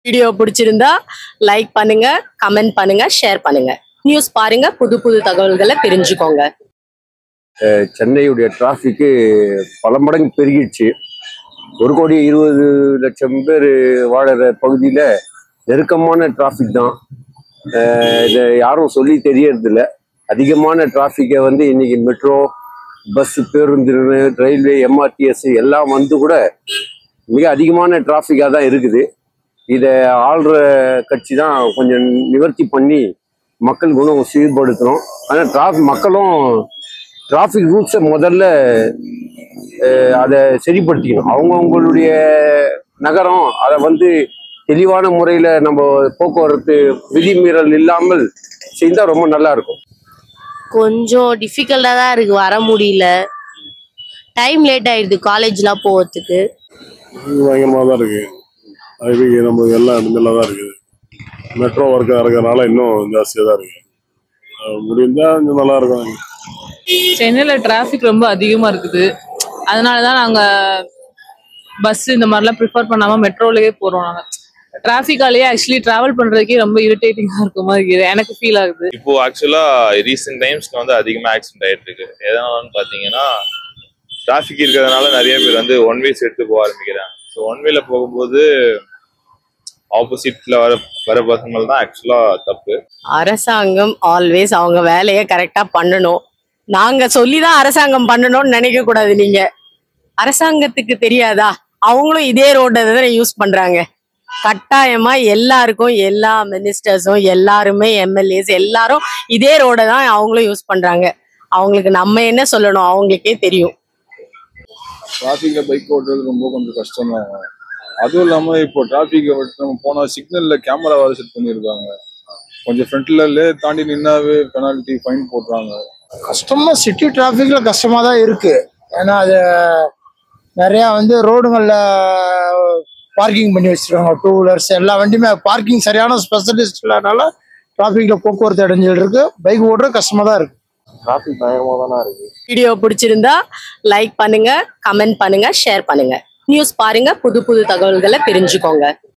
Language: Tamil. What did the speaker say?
வீடியோ பிடிச்சிருந்தா லைக் பண்ணுங்க, கமெண்ட் பண்ணுங்க, ஷேர் பண்ணுங்க. நியூஸ் பாருங்க, புது புது தகவல்களை தெரிஞ்சுக்கோங்க. சென்னையுடைய டிராஃபிக்கு பல மடங்கு பெருகிடுச்சு. 1,20,00,000 பேர் வாழற பகுதியில் நெருக்கமான டிராஃபிக் தான். இதை யாரும் சொல்லி தெரியறதில்ல. அதிகமான டிராஃபிக்கை இன்னைக்கு மெட்ரோ, பஸ், பேருந்து, ரயில்வே, எம்ஆர்டிஎஸ் எல்லாம் கூட மிக அதிகமான டிராஃபிக்காக தான் இருக்குது. இதை ஆள்ற கட்சி தான் கொஞ்சம் நிவர்த்தி பண்ணி மக்கள் குணம் சீர்படுத்தணும். ஆனால் மக்களும் டிராஃபிக் ரூல்ஸை முதல்ல அதை சரிப்படுத்திக்கணும். அவங்கவுங்களுடைய நகரம் அதை தெளிவான முறையில் நம்ம போக்குவரத்து விதிமீறல் இல்லாமல் செய்தால் ரொம்ப நல்லா இருக்கும். கொஞ்சம் டிஃபிகல்ட்டாக தான் இருக்குது, வர முடியல. டைம் லேட் ஆகிடுது காலேஜ்லாம் போகிறதுக்கு. பயங்கரமாக தான் இருக்குது. அதுக்கு நம்மளுக்கு எல்லாம் இடத்துல தான் இருக்குது. மெட்ரோ ஒர்க்காக இருக்கிறதுனால இன்னும் ஜாஸ்தியாக தான் இருக்குது. முடிந்தால் கொஞ்சம் நல்லாயிருக்கும். சென்னையில் டிராஃபிக் ரொம்ப அதிகமாக இருக்குது. அதனால தான் நாங்கள் பஸ் இந்த மாதிரிலாம் ப்ரிஃபர் பண்ணாமல் மெட்ரோலேயே போகிறோம். நாங்கள் டிராஃபிக்காலேயே ஆக்சுவலி ட்ராவல் பண்ணுறதுக்கே ரொம்ப இரிட்டேட்டிங்காக இருக்க மாதிரி எனக்கு ஃபீல் ஆகுது. இப்போ ஆக்சுவலாக ரீசெண்ட் டைம்ஸ்க்கு அதிகமாக ஆக்சிடென்ட் ஆகிட்டு இருக்கு. எதனாலன்னு பார்த்தீங்கன்னா டிராஃபிக் இருக்கிறதுனால நிறைய பேர் ஒன் வேஸ் எடுத்து போக ஆரம்பிக்கிறாங்க. ஸோ ஒன் வேல போகும்போது ஆப்போசிட்ல வர பசங்கள் தான் ஆக்சுவலா தப்பு. அரசாங்கம் ஆல்வேஸ் அவங்க வேலையை கரெக்டா பண்ணணும். நாங்க சொல்லிதான் அரசாங்கம் பண்ணணும்னு நினைக்க கூடாது. நீங்க அரசாங்கத்துக்கு தெரியாதா? அவங்களும் இதே ரோட்டை தான் யூஸ் பண்றாங்க. கட்டாயமா எல்லாருக்கும், எல்லா மினிஸ்டர்ஸும், எல்லாருமே எம்எல்ஏஸ் எல்லாரும் இதே ரோடை தான் அவங்களும் யூஸ் பண்றாங்க. அவங்களுக்கு நம்ம என்ன சொல்லணும், அவங்களுக்கே தெரியும். டிராஃபிக்ல பைக் ஓட்டுறது கொஞ்சம் கஷ்டம் தான். அதுவும் இல்லாம இப்போ டிராஃபிக்கை நம்ம போனா சிக்னல்ல கேமரா வேறு செட் பண்ணியிருக்காங்க. கொஞ்சம் ஃப்ரண்ட்ல தாண்டி நின்னாவே பெனால்ட்டி, ஃபைன் போடுறாங்க. கஷ்டமா சிட்டி டிராஃபிக்ல கஷ்டமா தான் இருக்கு. ஏன்னா அது நிறைய ரோடுங்கள்ல பார்க்கிங் பண்ணி வச்சிருக்காங்க. டூ வீலர்ஸ் எல்லா வண்டியுமே பார்க்கிங் சரியான ஸ்பெஷலிஸ்ட் இல்லாதனால டிராஃபிக்ல போக்குவரத்து அடைஞ்சிட்டு இருக்கு. பைக் ஓடுறது கஷ்டமா தான் இருக்கு. டிராஃபிக் பயங்கரமாக தானே இருக்கு. வீடியோ பிடிச்சிருந்தா லைக் பண்ணுங்க, கமெண்ட் பண்ணுங்க, ஷேர் பண்ணுங்க. நியூஸ் பாருங்க, புது புது தகவல்களை தெரிஞ்சுக்கோங்க.